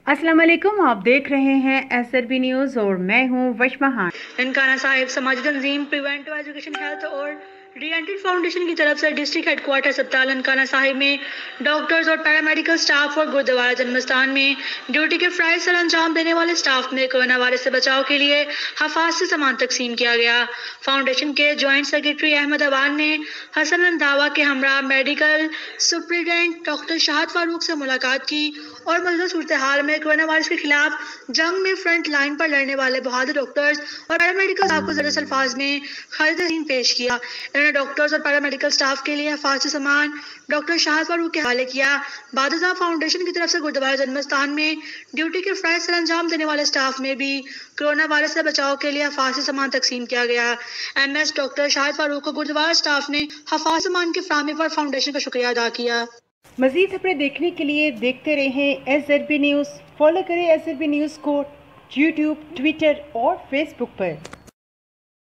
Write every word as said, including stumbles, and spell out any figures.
अस्सलाम वालेकुम, आप देख रहे हैं एस आर बी न्यूज़ और मैं हूं वशमा खान। ननकाना साहिब समाजी तंजीम प्रिवेंटिव एजुकेशन हेल्थ और री एंट्री फाउंडेशन की तरफ से डिस्ट्रिक्ट हेडक्वार्टर अस्पताल ननकाना साहिब में डॉक्टर्स और पैरामेडिकल स्टाफ और गुरुद्वारा जन्मस्थान में ड्यूटी के फ़राइज़ सर अंजाम देने वाले स्टाफ में कोरोना वायरस से बचाव के लिए हफाजती सामान तकसीम किया गया। फाउंडेशन के ज्वाइंट सेक्रेटरी अहमद अवान ने हसन रंधावा के हमरा medical superintendent doctor Shahid Farooq से मुलाकात की और मौजूदा सूरत हाल में कोरोना वायरस के खिलाफ जंग में फ्रंट लाइन पर लड़ने वाले बहादुर डॉक्टर्स और पैरामेडिकल स्टाफ को ज़रूरत अल्फाज में खरीद पेश किया। इन्होंने डॉक्टर्स और पैरामेडिकल स्टाफ के लिए हिफाजती सामान डॉक्टर शाहद फारूक के हवाले किया। बादशाह फाउंडेशन की तरफ से गुरुद्वारा जन्मस्थान में ड्यूटी के फ़राइज़ सर अंजाम देने वाले स्टाफ में भी कोरोना वायरस से बचाव के लिए हिफाजती सामान तकसीम किया गया। M S doctor Shahid Farooq को गुरुद्वारा स्टाफ ने हिफाजती सामान की फराहमी पर फाउंडेशन का शुक्रिया अदा किया। मज़ीद खबरें देखने के लिए देखते रहें S R B news. Follow करें एस आर बी न्यूज़ को यूट्यूब, ट्विटर और फेसबुक पर।